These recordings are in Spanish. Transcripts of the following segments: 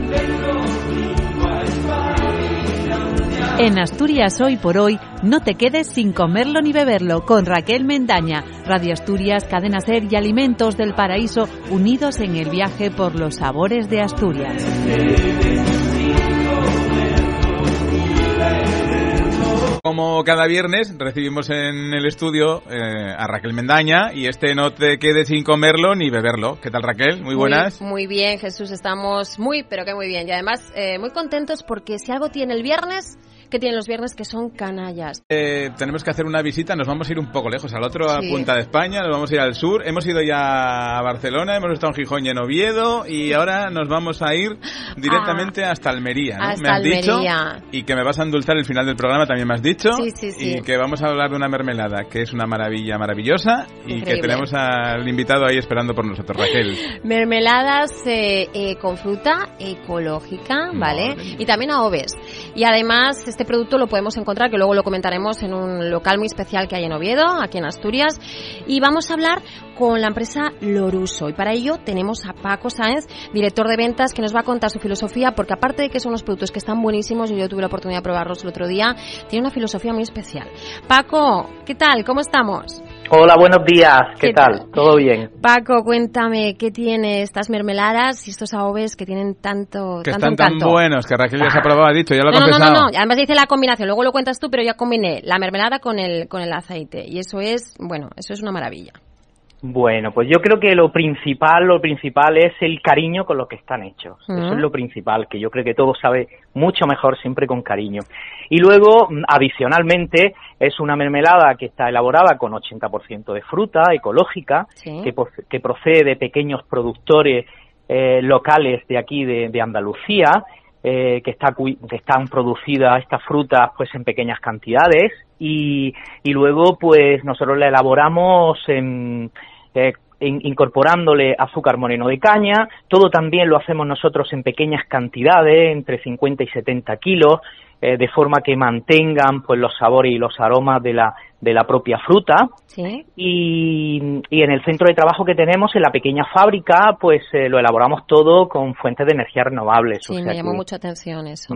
En Asturias Hoy por Hoy, no te quedes sin comerlo ni beberlo, con Raquel Mendaña. Radio Asturias, Cadena SER y Alimentos del Paraíso, unidos en el viaje por los sabores de Asturias. Como cada viernes recibimos en el estudio a Raquel Mendaña y no te quedes sin comerlo ni beberlo. ¿Qué tal, Raquel? Muy buenas. Muy bien, Jesús, estamos muy bien. Y además muy contentos porque si algo tiene el viernes, ¿qué tienen los viernes? Que son canallas. Tenemos que hacer una visita, nos vamos a ir un poco lejos, al otro a Punta de España, nos vamos a ir al sur. Hemos ido ya a Barcelona, hemos estado en Gijón y en Oviedo y ahora nos vamos a ir directamente hasta Almería, ¿no? Hasta me has Almería. dicho, y que me vas a endulzar el final del programa, también me has dicho. Sí. Y que vamos a hablar de una mermelada que es una maravilla maravillosa. Increíble. Y que tenemos al invitado ahí esperando por nosotros, Raquel. Mermeladas con fruta ecológica, ¿vale? Y también AOVES. Y además este producto lo podemos encontrar, que luego lo comentaremos, en un local muy especial que hay en Oviedo, aquí en Asturias. Y vamos a hablar con la empresa Loruso. Y para ello tenemos a Paco Sáenz, director de ventas, que nos va a contar su filosofía, porque aparte de que son unos productos que están buenísimos, y yo tuve la oportunidad de probarlos el otro día, tiene una filosofía muy especial. Paco, ¿qué tal? ¿Cómo estamos? Hola, buenos días. ¿Qué tal? ¿Todo bien? Paco, cuéntame, ¿qué tiene estas mermeladas y estos AOVES que tienen tanto Que tanto están tan encanto? buenos, que Raquel ya se ha probado, ha dicho, ya lo ha No, confesado. no. Además dice la combinación, luego lo cuentas tú, pero ya combiné la mermelada con el aceite. Y eso es una maravilla. Bueno, pues yo creo que lo principal es el cariño con lo que están hechos. Eso es lo principal, que yo creo que todo sabe mucho mejor siempre con cariño. Y luego, adicionalmente, es una mermelada que está elaborada con 80% de fruta ecológica, que procede de pequeños productores locales de aquí de Andalucía, que están producidas estas frutas pues en pequeñas cantidades y luego pues nosotros la elaboramos incorporándole azúcar moreno de caña. Todo también lo hacemos nosotros en pequeñas cantidades, entre 50 y 70 kilos, de forma que mantengan pues los sabores y los aromas de la propia fruta. ¿Sí? Y en el centro de trabajo que tenemos, en la pequeña fábrica, pues lo elaboramos todo con fuentes de energía renovables. Sí, me llamó mucha atención eso.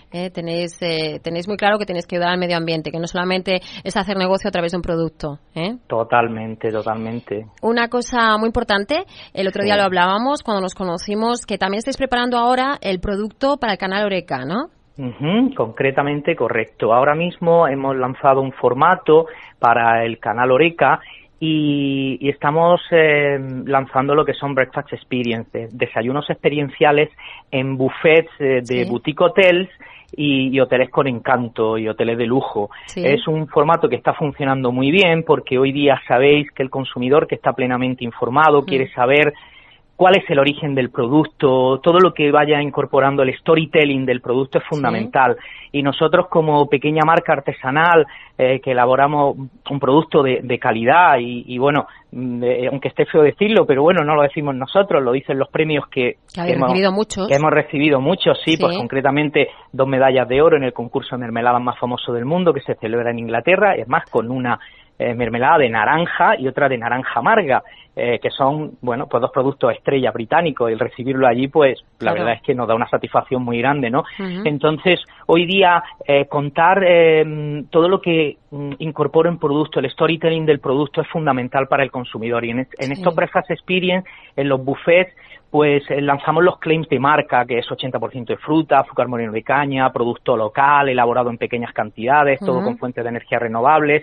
Tenéis muy claro que tenéis que ayudar al medio ambiente, que no solamente es hacer negocio a través de un producto. Totalmente. Una cosa muy importante, el otro día lo hablábamos cuando nos conocimos, que también estáis preparando ahora el producto para el canal Horeca, ¿no? Concretamente, correcto. Ahora mismo hemos lanzado un formato para el canal Horeca y estamos lanzando lo que son breakfast experiences, desayunos experienciales en buffets de boutique hotels y hoteles con encanto y hoteles de lujo. Sí. Es un formato que está funcionando muy bien porque hoy día sabéis que el consumidor que está plenamente informado quiere saber cuál es el origen del producto, todo lo que vaya incorporando el storytelling del producto es fundamental. Sí. Y nosotros como pequeña marca artesanal que elaboramos un producto de calidad y bueno, aunque esté feo decirlo, pero bueno, no lo decimos nosotros, lo dicen los premios que hemos recibido muchos, sí, pues concretamente 2 medallas de oro en el concurso de mermeladas más famoso del mundo que se celebra en Inglaterra, es más, con una mermelada de naranja y otra de naranja amarga, que son, bueno, pues 2 productos estrella británicos, y el recibirlo allí, pues la verdad es que nos da una satisfacción muy grande, ¿no? Entonces, hoy día, contar todo lo que incorpora un producto, el storytelling del producto es fundamental para el consumidor, y en estos breakfast experience, en los buffets, pues lanzamos los claims de marca, que es 80% de fruta, azúcar moreno de caña, producto local, elaborado en pequeñas cantidades, todo con fuentes de energía renovables,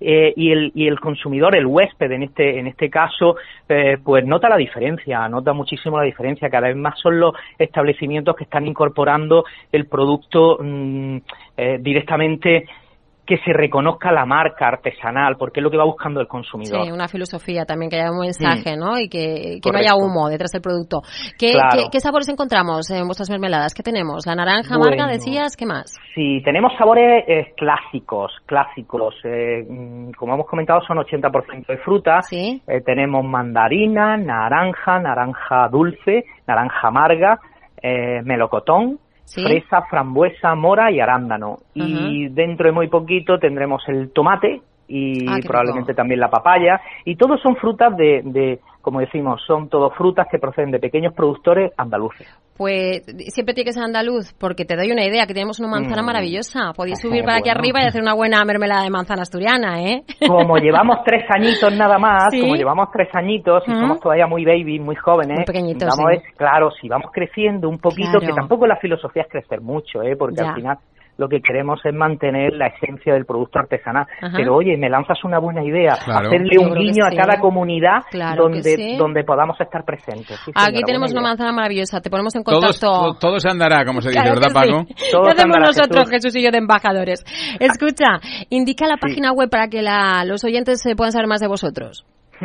y el consumidor, el huésped en este caso, pues nota muchísimo la diferencia. Cada vez más son los establecimientos que están incorporando el producto directamente, que se reconozca la marca artesanal, porque es lo que va buscando el consumidor. Sí, una filosofía también, que haya un mensaje, ¿no? Y que no haya humo detrás del producto. ¿Qué sabores encontramos en vuestras mermeladas? ¿Qué tenemos? La naranja amarga, decías, ¿qué más? Sí, tenemos sabores clásicos. Como hemos comentado, son 80% de fruta. ¿Sí? Tenemos mandarina, naranja dulce, naranja amarga, melocotón, ¿sí? Fresa, frambuesa, mora y arándano. Y dentro de muy poquito tendremos el tomate y probablemente también la papaya. Y todos son frutas como decimos, son todo frutas que proceden de pequeños productores andaluces. Pues siempre tiene que ser andaluz, porque te doy una idea, que tenemos una manzana maravillosa. Podéis subir para aquí arriba y hacer una buena mermelada de manzana asturiana, ¿eh? Como llevamos 3 añitos nada más, ¿Sí? Como llevamos 3 añitos y somos todavía muy baby, muy jóvenes, muy pequeñitos, claro, si vamos creciendo un poquito, que tampoco la filosofía es crecer mucho, porque al final lo que queremos es mantener la esencia del producto artesanal. Pero oye, me lanzas una buena idea, hacerle un guiño a cada comunidad donde podamos estar presentes. Sí, aquí tenemos una manzana maravillosa, te ponemos en contacto. Todo se andará, como se dice, ¿verdad, Paco? ¿Qué hacemos nosotros, Jesús y yo, de embajadores? Escucha, indica la página web para que los oyentes puedan saber más de vosotros.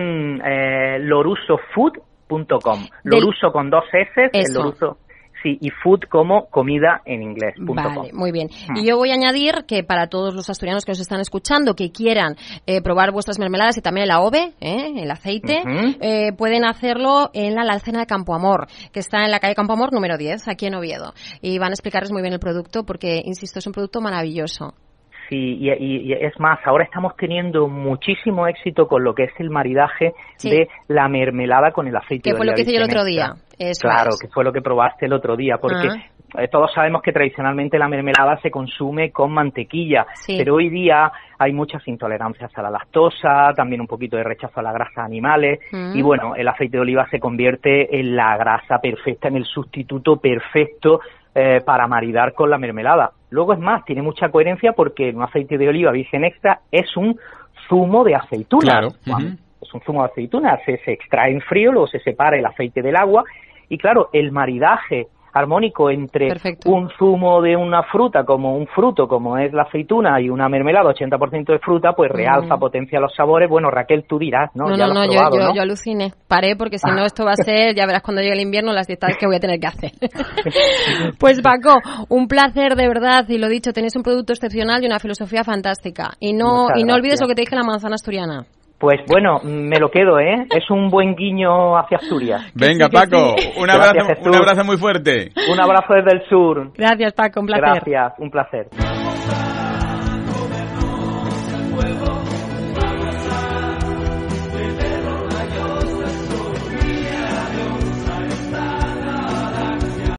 lorusofood.com. Loruso con 2 S, el Loruso. Sí, y food como comida en inglés. Vale, muy bien. Y yo voy a añadir que para todos los asturianos que os están escuchando, que quieran probar vuestras mermeladas y también el AOVE, el aceite, pueden hacerlo en la alacena de Campo Amor, que está en la calle Campo Amor número 10, aquí en Oviedo. Y van a explicarles muy bien el producto porque, insisto, es un producto maravilloso. Sí, y es más, ahora estamos teniendo muchísimo éxito con lo que es el maridaje de la mermelada con el aceite de oliva. Que fue lo que hice yo el otro día. Claro, que fue lo que probaste el otro día, porque todos sabemos que tradicionalmente la mermelada se consume con mantequilla, pero hoy día hay muchas intolerancias a la lactosa, también un poquito de rechazo a las grasas animales, y bueno, el aceite de oliva se convierte en la grasa perfecta, en el sustituto perfecto para maridar con la mermelada. Luego es más, tiene mucha coherencia porque un aceite de oliva virgen extra es un zumo de aceituna. Claro. Es un zumo de aceituna, se extrae en frío, luego se separa el aceite del agua y claro, el maridaje armónico entre un zumo de una fruta como un fruto como es la aceituna y una mermelada 80% de fruta, pues realza, potencia los sabores. Bueno, Raquel, tú dirás, ¿no? Yo aluciné. Paré porque si no esto va a ser, ya verás cuando llegue el invierno las dietas que voy a tener que hacer. Pues Paco, un placer de verdad, y lo dicho, tenéis un producto excepcional y una filosofía fantástica. Y no olvides lo que te dije, la manzana asturiana. Pues bueno, me lo quedo, Es un buen guiño hacia Asturias. Venga, Paco, un abrazo muy fuerte. Un abrazo desde el sur. Gracias, Paco, un placer. Gracias, un placer.